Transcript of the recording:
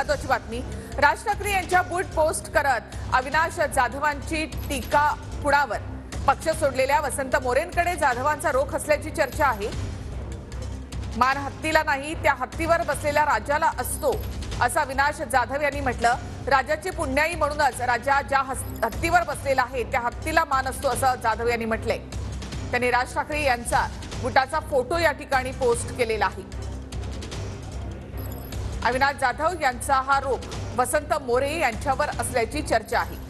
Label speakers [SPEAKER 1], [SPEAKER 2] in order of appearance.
[SPEAKER 1] महत्त्वाची बातमी। राज ठाकरे यांच्या बूट पोस्ट करत अविनाश जाधवांची टीका कुणावर? पक्ष सोडलेल्या वसंत मोरेंकडे जाधवांचा रोख असल्याची चर्चा आहे। मान हत्तीला नाही त्या हत्तीवर बसलेल्या राज्याला असतो असं अविनाश जाधव यांनी म्हटलं। राज्याची पुण्याई म्हणूनच राज्या ज्या हत्तीवर बसलेला आहे त्या हत्तीला मान असतो असं जाधव यांनी म्हटलंय। त्यांनी राज ठाकरे यांचा बुटाचा फोटो या ठिकाणी पोस्ट केलेला आहे। अविनाश जाधव यांचा हा रोख वसंत मोरे यांच्यावर असल्याची चर्चा आहे।